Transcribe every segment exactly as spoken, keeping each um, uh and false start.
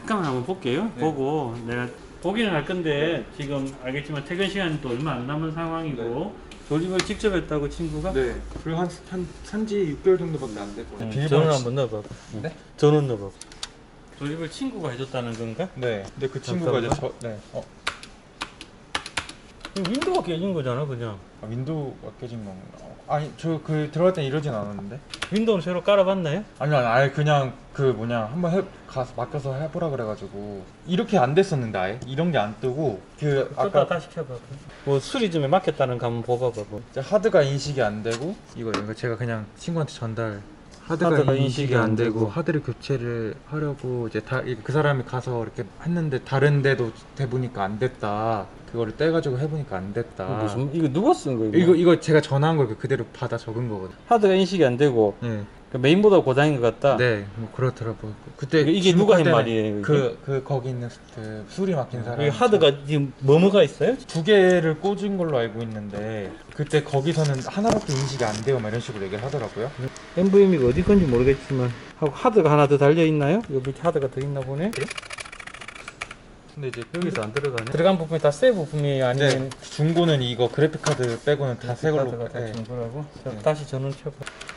잠깐만 한번 볼게요. 네. 보고 내가 보기는 할 건데 지금 알겠지만 퇴근 시간이 또 얼마 안 남은 상황이고 네. 조립을 직접 했다고 친구가? 네. 그리고 한, 한 산지 육 개월 정도밖에 안 됐고. 응. 전원 한번 넣어봐. 네? 전원 넣어봐. 조립을 친구가 해줬다는 건가? 네. 근데 그 친구가 이제 저, 네. 어. 윈도우가 깨진 거잖아, 그냥. 아, 윈도우가 깨진 건가? 아니, 저 그 들어갈 땐 이러진 않았는데. 윈도우는 새로 깔아봤나요? 아니요, 아니, 아예 그냥 그 뭐냐 한번 해 가서 맡겨서 해보라 그래가지고 이렇게 안 됐었는데 아예 이런 게 안 뜨고 그 아까 다시 켜봐. 뭐 수리점에 맡겼다는 거 한번 보봐봐. 뭐. 하드가 인식이 안 되고 이거 이거 제가 그냥 친구한테 전달. 하드가, 하드가 인식이, 인식이 안 안 되고, 되고 하드를 교체를 하려고 이제 다 그 사람이 가서 이렇게 했는데 다른 데도 대보니까 안 됐다. 그거를 떼가지고 해보니까 안 됐다. 무슨 이거 누가 쓴 거예요? 이거 이거 제가 전화한 걸 그대로 받아 적은 거거든. 하드가 인식이 안 되고 네. 그 메인보드가 고장인 것 같다. 네, 뭐 그렇더라고요. 그때 이게 누가 한 말이에요? 그, 그 거기 있는 그 수리 맡긴 사람. 이 하드가 지금 뭐뭐가 있어요? 두 개를 꽂은 걸로 알고 있는데 그때 거기서는 하나밖에 인식이 안 돼요, 막 이런 식으로 얘기를 하더라고요. 엠브이엠이가 어디 건지 모르겠지만 하고 하드가 하나 더 달려 있나요? 여기 밑에 하드가 더 있나 보네. 그래? 근데 이제 여기서 안 들어가네. 들어간 부품이 다 새 부품이에요, 아니면? 네, 중고는 이거 그래픽 카드 빼고는 다 새 걸로. 카드가 다 네. 중고라고. 자, 네. 다시 전원 켜봐.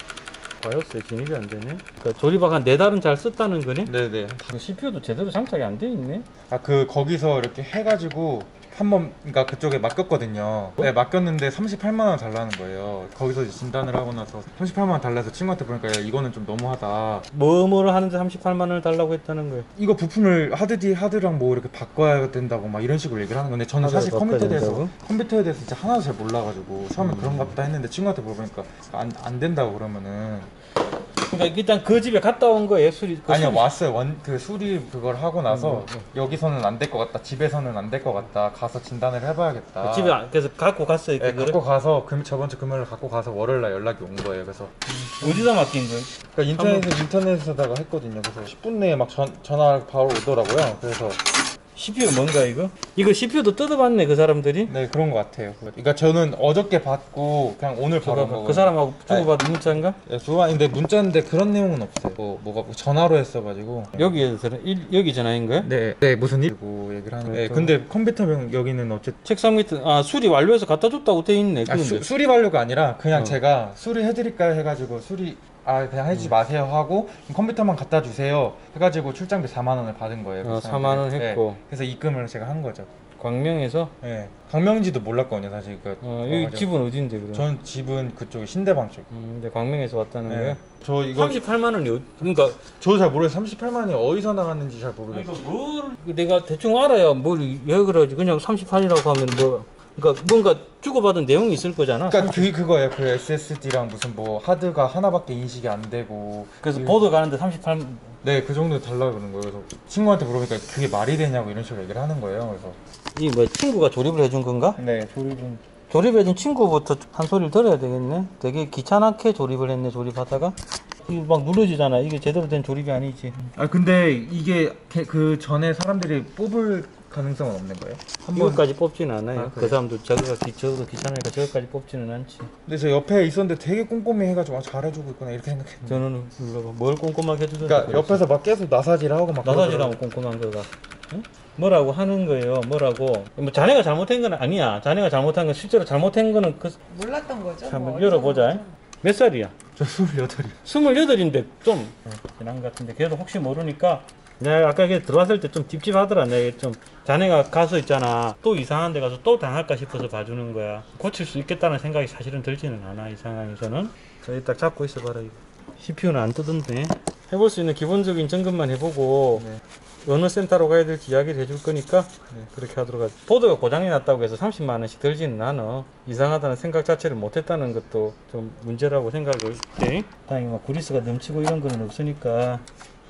바이오스에 진입이 안 되네. 그러니까 조립하고 한 네 달은 잘 썼다는 거네. 네네. 씨피유도 제대로 장착이 안 돼 있네. 아, 그 거기서 이렇게 해가지고 한번 그러니까 그쪽에 맡겼거든요. 네, 맡겼는데 삼십팔만 원 달라는 거예요. 거기서 이제 진단을 하고 나서 삼십팔만 원 달라서 친구한테 보니까 야, 이거는 좀 너무하다. 뭐 뭐를 하는데 삼십팔만 원을 달라고 했다는 거예요. 이거 부품을 하드디 하드랑 뭐 이렇게 바꿔야 된다고 막 이런 식으로 얘기를 하는 건데 저는 사실 컴퓨터에 대해서 된다고? 컴퓨터에 대해서 진짜 하나도 잘 몰라가지고 처음에 음. 그런가 보다 했는데 친구한테 물어보니까 안, 안 된다고 그러면은. 그러니까 일단 그 집에 갔다 온 거예요, 수리? 그 아니요, 수리. 왔어요. 원 그 수리 그걸 하고 나서 음, 음. 여기서는 안 될 것 같다, 집에서는 안 될 것 같다, 가서 진단을 해봐야겠다. 그 집에 안- 그래서 갖고 갔어요. 네, 그거를? 갖고 가서 금 저번 주 금요일 갖고 가서 월요일 날 연락이 온 거예요. 그래서 어디다 맡긴 거예요? 그러니까 인터넷에 인터넷에다가 했거든요. 그래서 십 분 내에 막 전, 전화 바로 오더라고요. 그래서 씨피유 뭔가 이거? 이거 씨피유도 뜯어봤네 그 사람들이? 네, 그런 것 같아요. 그러니까 저는 어저께 받고 그냥 오늘 바로 그, 그 사람하고 주고받은 문자인가? 네, 주고받는데 문자인데 그런 내용은 없어요. 뭐 뭐가 뭐 전화로 했어가지고. 여기에서는 일, 여기 전화인 거야? 네, 네 무슨 일? 고 얘기를 하는. 네, 근데 컴퓨터명 여기는 어쨌든 책상 밑에 아 수리 완료해서 갖다 줬다고 돼 있네. 아, 수, 수리 완료가 아니라 그냥 어. 제가 수리해드릴까요 해가지고 수리 아 그냥 해주지 마세요 하고 컴퓨터만 갖다 주세요 해가지고 출장비 사만 원을 받은 거예요. 어, 사만 원 했고. 네, 그래서 입금을 제가 한 거죠. 광명에서? 네, 광명인지도 몰랐거든요 사실. 그 어, 여기 집은 어딘데 그럼? 전 집은 그쪽 신대방 쪽. 음, 근데 광명에서 왔다는 네. 거야? 저 이거 삼십팔만 원이 어, 그러니까 저도 잘 모르겠어요. 삼십팔만 원이 어디서 나왔는지 잘 모르겠어요. 그러니까 뭘 내가 대충 알아야 뭘 왜 그러지? 그냥 삼십팔이라고 하면 뭐 그러니까 뭔가 주고받은 내용이 있을 거잖아. 그러니까 그 그거예요. 그 에스에스디랑 무슨 뭐 하드가 하나밖에 인식이 안 되고. 그래서 그, 보드 가는데 삼십팔. 네, 그 정도 달라 그러는 거예요. 그래서 친구한테 물어보니까 그게 말이 되냐고 이런 식으로 얘기를 하는 거예요. 그래서 이 뭐 친구가 조립을 해준 건가? 네, 조립은 조립해준 친구부터 한 소리를 들어야 되겠네. 되게 귀찮게 조립을 했네. 조립하다가 이게 막 누르지잖아. 이게 제대로 된 조립이 아니지. 아 근데 이게 그 전에 사람들이 뽑을 가능성은 없는 거예요? 이거까지 뽑지는 않아요. 아, 그 사람도 저거가 귀, 저도 귀찮으니까 저거까지 뽑지는 않지. 근데 저 옆에 있었는데 되게 꼼꼼히 해가지고 아, 잘해주고 있구나 이렇게 생각했는데. 저는 눌러봐. 뭘 꼼꼼하게 해주던지. 그러니까 옆에서 막 계속 나사질하고 막. 나사질하면 꼼꼼한 거가. 응? 뭐라고 하는 거예요. 뭐라고. 뭐 자네가 잘못한 건 아니야. 자네가 잘못한 건 실제로 잘못한 거는 그 몰랐던 거죠? 한번 뭐 열어보자. 몇 살이야? 저 스물여덟이요. 스물여덟인데 좀 지난 것 같은데 그래도 혹시 모르니까 내가 아까 이게 들어왔을 때 좀 찝찝하더라. 내가 좀 자네가 가서 있잖아 또 이상한 데 가서 또 당할까 싶어서 봐주는 거야. 고칠 수 있겠다는 생각이 사실은 들지는 않아. 이 상황에서는. 저기 딱 잡고 있어봐라. 이거 씨피유는 안 뜨던데. 해볼 수 있는 기본적인 점검만 해보고 네. 어느 센터로 가야 될지 이야기를 해줄 거니까 네, 그렇게 하도록 하지. 보드가 고장이 났다고 해서 삼십만 원씩 들지는 않아. 이상하다는 생각 자체를 못했다는 것도 좀 문제라고 생각을 해. 다행히 막 그리스가 넘치고 이런 거는 없으니까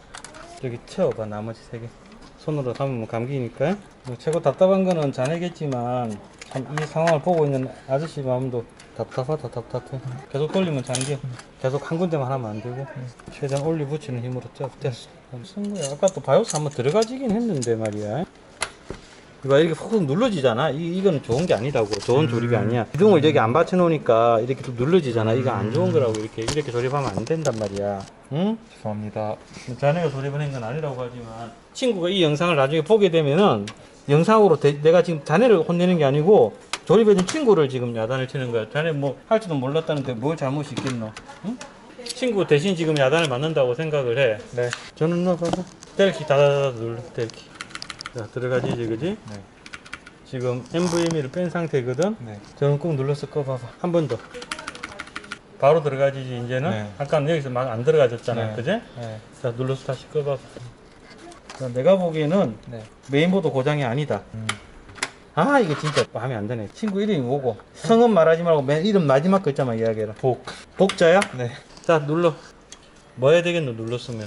저기 채워봐. 나머지 세 개 손으로 담으면 감기니까. 뭐 최고 답답한 거는 자네겠지만 참 이 상황을 보고 있는 아저씨 마음도 답답하다. 답답해. 계속 돌리면 잠겨. 계속 한 군데만 하면 안 되고 최대한 올리 붙이는 힘으로 쫙 됐어. 쓴 거야. 아까 또 바이오스 한번 들어가지긴 했는데 말이야. 이거 이렇게 푹 눌러지잖아. 이, 이거는 좋은 게 아니라고. 좋은 음. 조립이 아니야. 기둥을 여기 안 받쳐 놓으니까 이렇게 좀 눌러지잖아. 이거 안 좋은 거라고. 이렇게 이렇게 조립하면 안 된단 말이야. 응? 죄송합니다. 자네가 조립을 한 건 아니라고 하지만 친구가 이 영상을 나중에 보게 되면은 영상으로 대- 내가 지금 자네를 혼내는 게 아니고 조립해준 친구를 지금 야단을 치는 거야. 자네 뭐 할 줄도 몰랐다는데 뭘 잘못이 있겠노? 응? 친구 대신 지금 야단을 맞는다고 생각을 해. 네. 저는 넣어봐봐. 뗄키 다다다다 눌러. 뗄키. 자 들어가지 이제 그지? 네. 지금 엠브이엠이를 뺀 상태거든. 네. 저는 꾹 눌러서 꺼봐봐. 한 번 더. 바로 들어가지 이제는. 네. 아까는 여기서 막 안 들어가졌잖아. 네. 그지? 네. 자 눌러서 다시 꺼봐봐. 자, 내가 보기에는 네. 메인보드 고장이 아니다. 음. 아 이게 진짜 마음에 안 드네. 친구 이름이 뭐고? 성은 말하지 말고 맨 이름 마지막 글자만 이야기해라. 복. 복자야? 네. 자 눌러. 뭐 해야 되겠노? 눌렀으면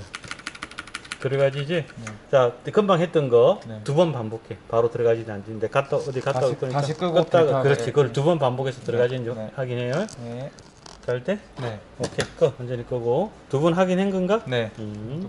들어가지지? 네. 자 금방 했던 거 두 번 네. 반복해. 바로 들어가지는지 않는데 갔다 어디 갔다 다시- 올 거니까 다시 끄고 껐다가 불타고, 그렇지. 네. 그걸 두 번 반복해서 들어가지는지 네. 확인해요. 네. 잘 때? 네. 오케이 꺼. 완전히 끄고 두 번 확인한 건가? 네. 음.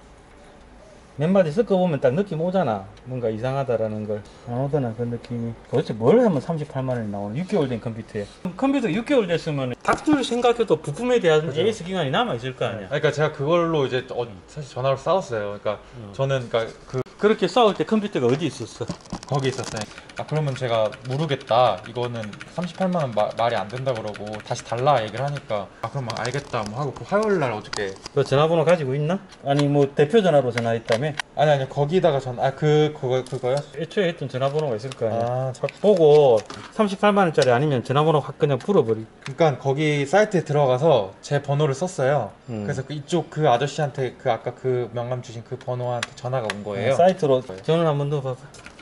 몇 마디 섞어보면 딱 느낌 오잖아. 뭔가 이상하다라는 걸. 안 오더나, 그 느낌이. 도대체 뭘 하면 삼십팔만 원이 나오는 육 개월 된 컴퓨터에. 컴퓨터 육 개월 됐으면 닥들 생각해도 부품에 대한 그죠. 에이스 기간이 남아있을 거 아니야. 그러니까 제가 그걸로 이제 어, 사실 전화로 싸웠어요. 그러니까 음. 저는 그러니까 그 그렇게 싸울 때 컴퓨터가 어디 있었어? 거기 있었어요. 아 그러면 제가 모르겠다. 이거는 삼십팔만 원 마- 말이 안 된다 그러고 다시 달라 얘기를 하니까 아 그럼 막 알겠다 뭐 하고 그 화요일 날 어저께 너 전화번호 가지고 있나? 아니 뭐 대표 전화로 전화했다며? 아니 아니 거기다가 전 아 그 그거 그거요? 애초에 했던 전화번호가 있을 거 아니야. 아 저, 보고 삼십팔만 원짜리 아니면 전화번호 확 그냥 풀어버리. 그러니까 거기 사이트에 들어가서 제 번호를 썼어요. 음. 그래서 그 이쪽 그 아저씨한테 그 아까 그 명함 주신 그 번호한테 전화가 온 거예요. 사이트로 전화 한번 넣어봐봐.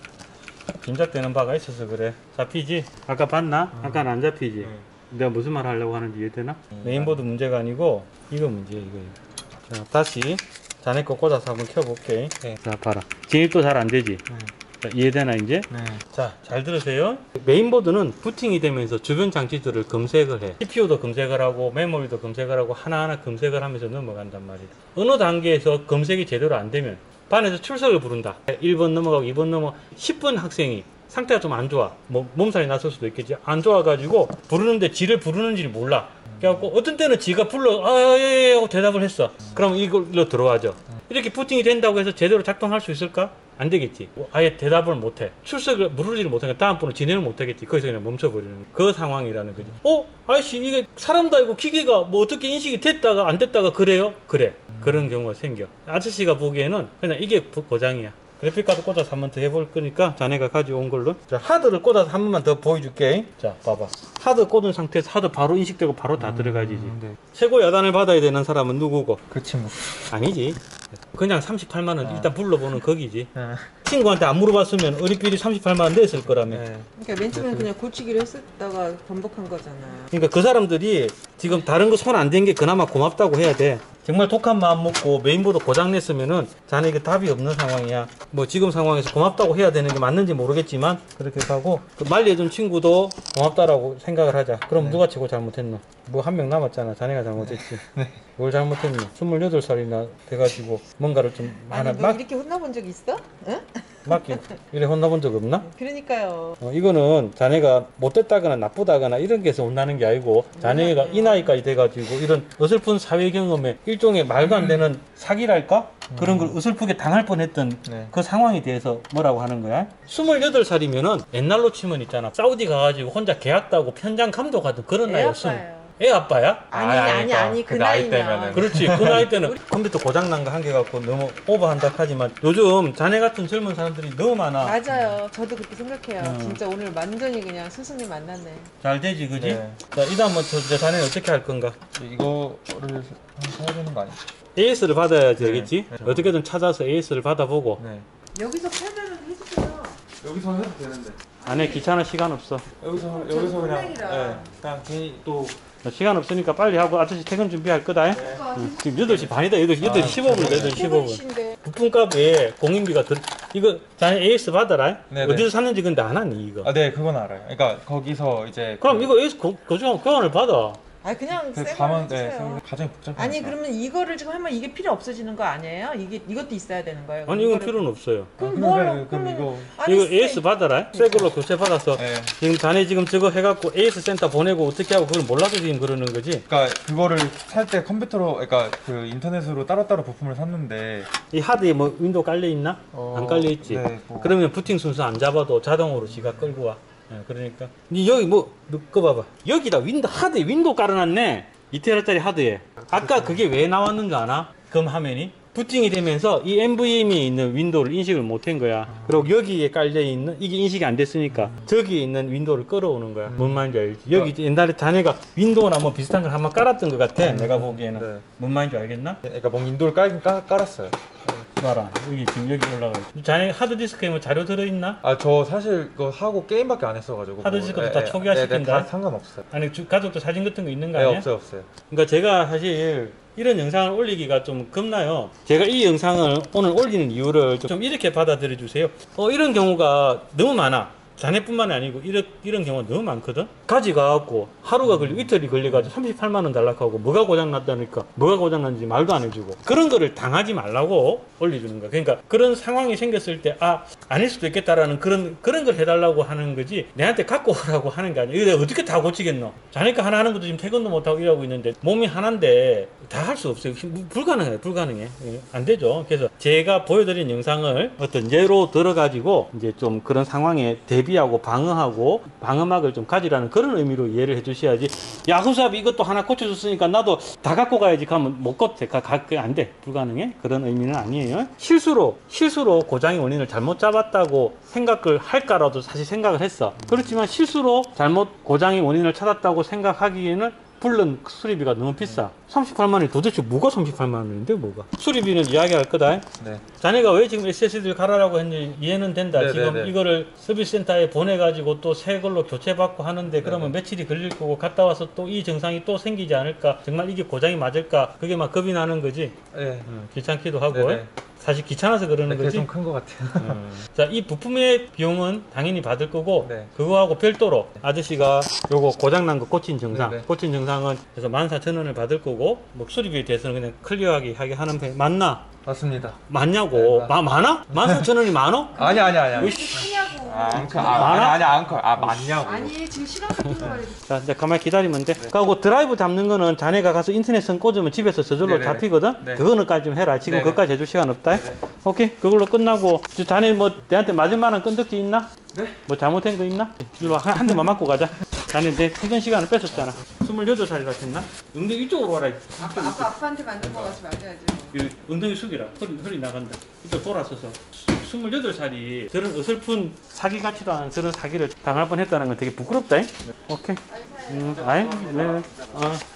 짐작되는 바가 있어서 그래. 잡히지? 아까 봤나? 아까는 안 잡히지? 네. 내가 무슨 말 하려고 하는지 이해되나? 음. 메인보드 문제가 아니고 이거 문제야 이거. 자 다시 자네 거 꽂아서 한번 켜볼게. 네. 자 봐라. 진입도 잘 안 되지? 네. 자, 이해되나 이제? 네. 자, 잘 들으세요. 메인보드는 부팅이 되면서 주변 장치들을 검색을 해. 씨피유도 검색을 하고 메모리도 검색을 하고 하나하나 검색을 하면서 넘어간단 말이다. 어느 단계에서 검색이 제대로 안 되면 반에서 출석을 부른다. 일 번 넘어가고 이 번 넘어 십 번 학생이 상태가 좀 안 좋아. 뭐 몸살이 났을 수도 있겠지. 안 좋아가지고 부르는데 지를 부르는지를 몰라. 그래갖고 어떤 때는 지가 불러 아예예 하고 대답을 했어. 그럼 이걸로 들어와죠. 이렇게 부팅이 된다고 해서 제대로 작동할 수 있을까? 안 되겠지. 아예 대답을 못해. 출석을 물으지를 못하니까 다음 번은 진행을 못하겠지. 거기서 그냥 멈춰버리는 그 상황이라는 거지. 어? 아저씨 이게 사람도 아니고 기계가 뭐 어떻게 인식이 됐다가 안 됐다가 그래요? 그래. 그런 경우가 생겨. 아저씨가 보기에는 그냥 이게 부- 고장이야. 그래픽카드 꽂아서 한 번 더 해볼 거니까 자네가 가져온 걸로. 자, 하드를 꽂아서 한 번만 더 보여줄게. 자, 봐봐. 하드 꽂은 상태에서 하드 바로 인식되고 바로 다 들어가지지. 네. 최고 야단을 받아야 되는 사람은 누구고? 그 친구. 아니지. 그냥 삼십팔만 원 아. 일단 불러보는 거기지. 네. 친구한테 안 물어봤으면 어리끼리 삼십팔만 원 냈을 거라며. 네. 그러니까 맨 처음에 그냥 고치기로 했었다가 번복한 거잖아. 그러니까 그 사람들이 지금 다른 거 손 안 댄 게 그나마 고맙다고 해야 돼. 정말 독한 마음 먹고 메인보드 고장 냈으면은 자네 이게 답이 없는 상황이야. 뭐 지금 상황에서 고맙다고 해야 되는 게 맞는지 모르겠지만 그렇게 하고 그 말리해준 친구도 고맙다라고 생각을 하자. 그럼 네. 누가 치고 잘못했노? 뭐 한 명 남았잖아. 자네가 잘못했지. 네. 뭘 잘못했노? 스물여덟 살이나 돼가지고 뭔가를 좀 하나 아니 너 막 이렇게 혼나본 적 있어? 응? 맡기 이래 혼나본 적 없나? 그러니까요. 어, 이거는 자네가 못됐다거나 나쁘다거나 이런 게서 혼나는 게 아니고 자네가 이 나이까지 돼가지고 이런 어설픈 사회 경험에 일종의 말도 안 되는 사기랄까? 그런 걸 어설프게 당할 뻔했던 네. 그 상황에 대해서 뭐라고 하는 거야? 스물여덟 살이면은 옛날로 치면 있잖아. 사우디 가가지고 혼자 계약 따고 편장 감독하던 그런 애 나이였으면 아빠예요. 애 아빠야? 아니 아니, 아니 아니까. 아니 그, 그 나이 나이면. 때면은. 그렇지. 그 나이 때는 컴퓨터 고장난 거 한 개 갖고 너무 오버한다 하지만 요즘 자네 같은 젊은 사람들이 너무 많아. 맞아요. 저도 그렇게 생각해요. 음. 진짜 오늘 완전히 그냥 스승님 만났네. 잘 되지, 그지? 네. 자, 이 다음 먼저 이제 자네는 어떻게 할 건가? 이거를 한번 사야 되는 거 아니죠? 에이에스를 받아야 되겠지? 네. 어떻게든 찾아서 에이에스를 받아보고 네. 여기서 팔면은 해주세요. 여기서 해도 되는데. 안에 귀찮아 시간 없어. 여기서 저 여기서 그냥 컴플레인이라. 네. 그냥 괜히 또 시간 없으니까 빨리 하고 아저씨 퇴근 준비할 거다. 그러니까 응. 지금 여덟 시 반이다. 여덟 시, 여덟 시 십오 분이다. 여덟 시 십오 분. 퇴근이신데. 부품값에 공인비가 들, 이거 자네 에이에스 받아라. 네네. 어디서 샀는지 근데 안 하니, 이거. 아, 네, 그건 알아요. 그러니까 거기서 이제 그럼 그- 이거 에이에스 고, 고정 교환을 받아. 아 그냥 그 새거 가만 네, 해주세요. 생각- 가정이 복잡하니까. 아니 그러면 이거를 지금 하면 이게 필요 없어지는 거 아니에요? 이게 이것도 있어야 되는 거예요? 아니 이건 이거를- 필요는 없어요. 그럼 아, 뭘? 그럼, 그럼 그러면 이거 아니, 이거 세- 에이에스 받아라. 새 걸로 교체 받아서 네. 지금 자네 지금 저거 해갖고 에이에스 센터 보내고 어떻게 하고 그걸 몰라서 지금 그러는 거지. 그러니까 그거를 살 때 컴퓨터로 그러니까 그 인터넷으로 따로따로 부품을 샀는데 이 하드에 뭐 윈도우 깔려 있나? 어, 안 깔려 있지. 네, 뭐. 그러면 부팅 순서 안 잡아도 자동으로 지가 끌고 와. 예, 그러니까 니 여기 뭐 넣고 봐봐. 여기다 윈도 하드에 윈도우 깔아놨네. 이 테라짜리 하드에. 아까 그게 왜 나왔는가 아나? 검 화면이 부팅이 되면서 이 엔브이엠에 있는 윈도우를 인식을 못한 거야. 그리고 여기에 깔려 있는 이게 인식이 안 됐으니까 저기에 있는 윈도우를 끌어오는 거야. 뭔 말인지 알지? 여기 옛날에 자네가 윈도우나 뭐 비슷한 걸 한번 깔았던 것 같아. 내가 보기에는. 네. 뭔 말인지 알겠나? 그러니까 뭐 윈도우를 깔긴 깔, 깔았어요. 봐라. 여기 지금 여기 올라가 있어. 자네 하드디스크에 뭐 자료 들어있나? 아 저 사실 그거 하고 게임밖에 안 했어가지고 하드디스크도 뭐, 다 예, 초기화시킨다? 네, 네, 다 상관없어요. 아니 주- 가족도 사진 같은 거 있는 거 네, 아니야? 없어요 없어요. 그러니까 제가 사실 이런 영상을 올리기가 좀 겁나요. 제가 이 영상을 오늘 올리는 이유를 좀 이렇게 받아들여 주세요. 어, 이런 경우가 너무 많아. 자네뿐만이 아니고 이런, 이런 경우가 너무 많거든. 가져가갖고 하루가 걸리고 이틀이 걸려가지고 삼십팔만 원 달라고 뭐가 고장났다니까 뭐가 고장났는지 말도 안 해주고 그런 거를 당하지 말라고 올려주는 거야. 그러니까 그런 상황이 생겼을 때 아 아닐 수도 있겠다라는 그런 그런 걸 해달라고 하는 거지 내한테 갖고 오라고 하는 게 아니야. 이거 내가 어떻게 다 고치겠노? 자네가 하나 하는 것도 지금 퇴근도 못하고 일하고 있는데 몸이 하나인데 다 할 수 없어요. 불가능해요. 불가능해. 예, 안 되죠. 그래서 제가 보여드린 영상을 어떤 예로 들어가지고 이제 좀 그런 상황에 대비하고 방어하고 방어막을 좀 가지라는 그런 의미로 이해를 해주셔야지. 야, 후사비 이것도 하나 고쳐줬으니까 나도 다 갖고 가야지. 가면 못 고쳐. 가, 가, 안 돼. 불가능해. 그런 의미는 아니에요. 실수로, 실수로 고장의 원인을 잘못 잡았다고 생각을 할까라도 사실 생각을 했어. 그렇지만 실수로 잘못 고장의 원인을 찾았다고 생각하기에는 물론 수리비가 너무 비싸. 삼십팔만 원이 도대체 뭐가 삼십팔만 원인데 뭐가? 수리비는 이야기할 거다. 네. 자네가 왜 지금 에스에스디를 갈아라고 했는지 이해는 된다. 네, 지금 네, 네. 이거를 서비스 센터에 보내가지고 또 새 걸로 교체받고 하는데 그러면 네, 네. 며칠이 걸릴 거고 갔다 와서 또 이 증상이 또 생기지 않을까? 정말 이게 고장이 맞을까? 그게 막 겁이 나는 거지. 네. 어, 귀찮기도 하고. 네, 네. 사실 귀찮아서 그러는 네, 그게 거지. 좀 큰 것 같아요. 어. 자, 이 부품의 비용은 당연히 받을 거고 네. 그거하고 별도로 아저씨가 요거 고장난 거 고친 증상 네, 네. 고친 증상은 그래서 만 사천 원을 받을 거고 뭐 수리비에 대해서는 그냥 클리어하게 하게 하는 편 맞나? 맞습니다. 맞냐고. 네, 마, 많아? 만 사천 원이 많어? 아니 아니 아니. 아니. 으이씨. 크냐고. 아, 앙커. 많아? 아, 아니 아니 앙커. 아 맞냐고. 아니 지금 시간 같은 거 말이야. 자, 이제 가만히 기다리면 돼. 그리고 드라이브 잡는 거는 자네가 가서 인터넷선 꽂으면 집에서 저절로 네네네. 잡히거든? 네. 그거는까지 좀 해라. 지금 네네. 그것까지 해줄 시간 없다. 오케이. 그걸로 끝나고. 저 자네 뭐 내한테 맞을 만한 끈덕지 있나? 네? 뭐 잘못된 거 있나? 이리 와. 한, 한 대만 맞고 가자. 자네 내 퇴근 시간을 뺏었잖아. 스물여덟 살이라 했나? 엉덩이 이쪽으로 와라. 아빠 아빠 아빠한테 만든 거 같이 맞아야지. 이 엉덩이 숙이라. 허리, 허리 나간다. 이쪽 돌아서서. 스물여덟 살이 저런 어설픈 사기 같지도 않은 저런 사기를 당할 뻔 했다는 건 되게 부끄럽다. 잉? 오케이. 음, 아이, 네. 어.